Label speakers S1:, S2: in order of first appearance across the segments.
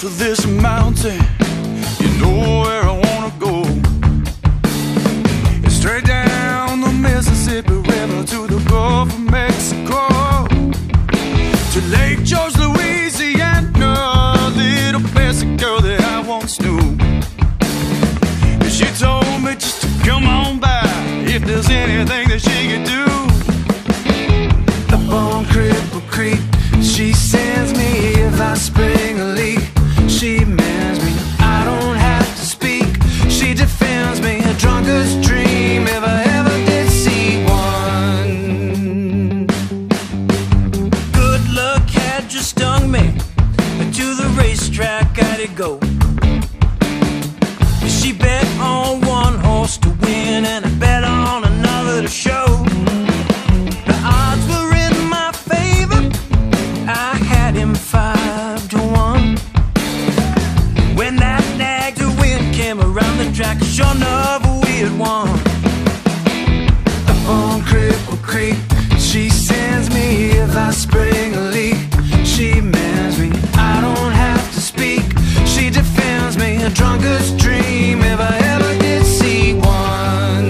S1: to this mountain, you know where I wanna go. It's straight down the Mississippi River to the Gulf of Mexico, to Lake George, Louisiana, little basic girl that I once knew. And she told me just to come on by if there's anything that she could do. Up on Cripple Creek, she sends me if I spring a leak. She mans me, I don't have to speak. She defends me, a drunkard's dream if I ever did see one.
S2: Good luck had just stung me, but to the racetrack I'd go. She bet on one horse to win, and I bet on another to show. The odds were in my favor, I had him 5-1. When that nag to win came around the track, sure enough we had won.
S1: Up on Cripple Creek, she sends me if I spring a leak. She mans me, I don't have to speak. She defends me, a drunkard's dream if I ever did see one.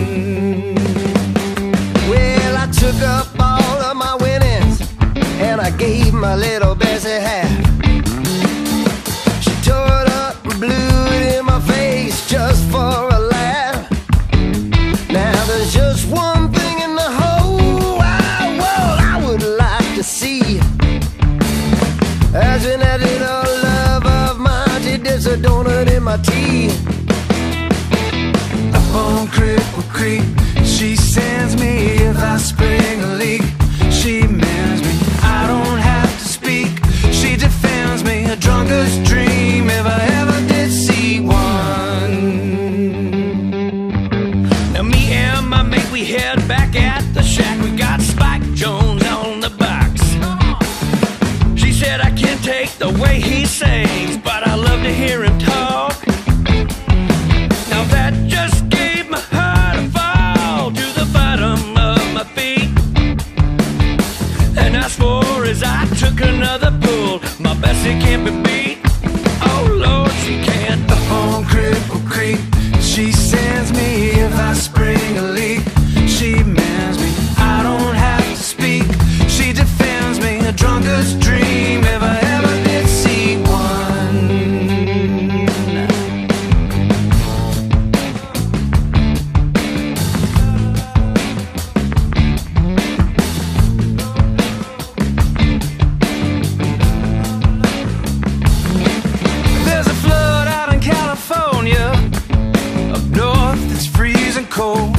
S3: Well, I took up all of my winnings and I gave my little Bessie half. She tore it up and blew it in my face just for a laugh. Now there's just one thing in the whole wide world I would like to see. As in that little love of mine, she dips a donut in my tea.
S1: Up on Cripple Creek, she sends me if I spring a leak. She mans me, I don't have to speak. She defends me, a drunkard's dream if I ever did see one.
S2: Now me and my mate, we head back at the shack. We got Spike Jones on the box. She said I can't take the way he sings, but I love to hear him talk. Now that just gave my heart a fall to the bottom of my feet. And I swore as I took another pull, my Bessie can't be beat. Oh Lord, she can't.
S1: Up on Cripple Creek, she sends me if I spring a leak. She mans me, I don't have to speak. She defends me, a drunkard's dream if I ever did see one. There's a flood out in California, up north it's freezing cold.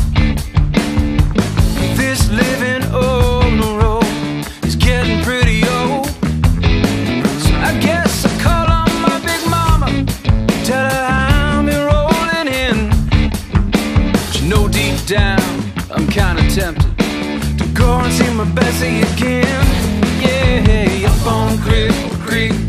S1: This living on the road is getting pretty old. So I guess I call on my big mama, tell her I'm rolling in. But you know deep down I'm kinda tempted to go and see my Bessie again. Yeah, up on Cripple Creek,